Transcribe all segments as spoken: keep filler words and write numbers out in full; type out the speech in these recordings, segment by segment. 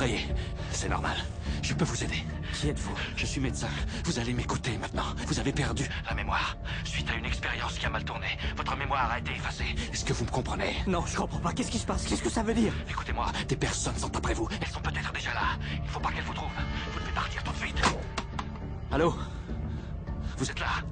effrayé. C'est normal. Je peux vous aider. Qui êtes-vous? Je suis médecin. Vous allez m'écouter maintenant. Vous avez perdu la mémoire. Suite à une expérience qui a mal tourné, votre mémoire a été effacée. Est-ce que vous me comprenez? Non, je comprends pas. Qu'est-ce qui se passe? Qu'est-ce que ça veut dire? Écoutez-moi, des personnes sont après vous. Elles sont peut-être déjà là. Il faut pas qu'elles vous trouvent. Vous devez partir tout de suite. Allô? Vous êtes là?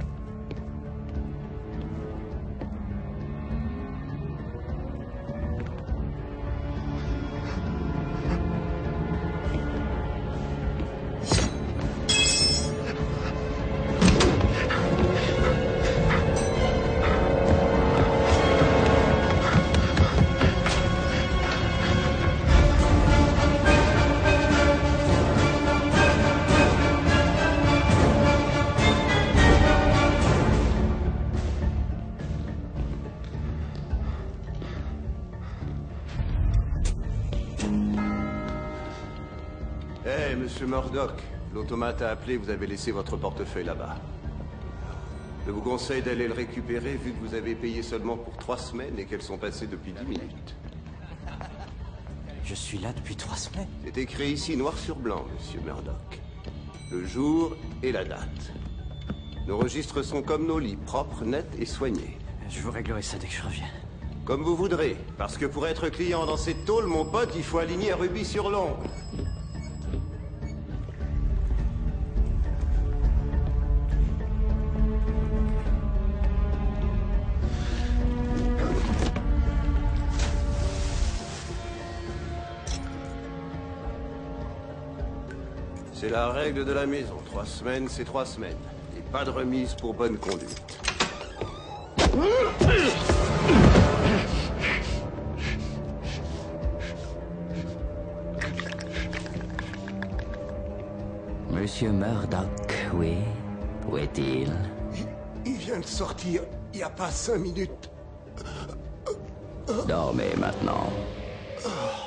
Eh, hey, monsieur Murdoch, l'automate a appelé, vous avez laissé votre portefeuille là-bas. Je vous conseille d'aller le récupérer vu que vous avez payé seulement pour trois semaines et qu'elles sont passées depuis dix minutes. Je suis là depuis trois semaines. C'est écrit ici noir sur blanc, monsieur Murdoch. Le jour et la date. Nos registres sont comme nos lits, propres, nets et soignés. Je vous réglerai ça dès que je reviens. Comme vous voudrez, parce que pour être client dans cette tôle, mon pote, il faut aligner un rubis sur l'ongle. C'est la règle de la maison. Trois semaines, c'est trois semaines. Et pas de remise pour bonne conduite. Monsieur Murdoch, oui. Où est-il? Il, il vient de sortir il n'y a pas cinq minutes. Dormez maintenant. Oh.